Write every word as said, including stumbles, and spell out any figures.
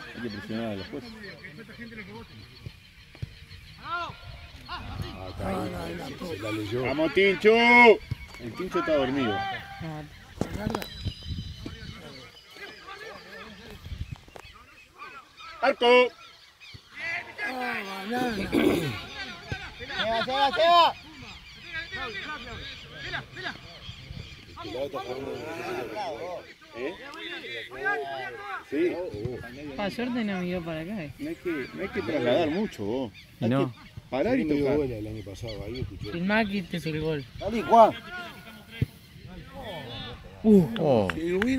Hay que presionar a los jueces. Acá ahí, se la leyó. ¡Vamos, Tincho! El Tincho está dormido. ¡Arco! ¡Llega, llega, llega! ¿Eh? Sí. Para suerte no miró para acá. Eh. No hay que, no hay que trasladar mucho vos. Hay No. que parar y Me dio tocar. bola el año pasado, ahí escuché. El Maki te es el gol. Dale, Juan. Uh. Si hubiera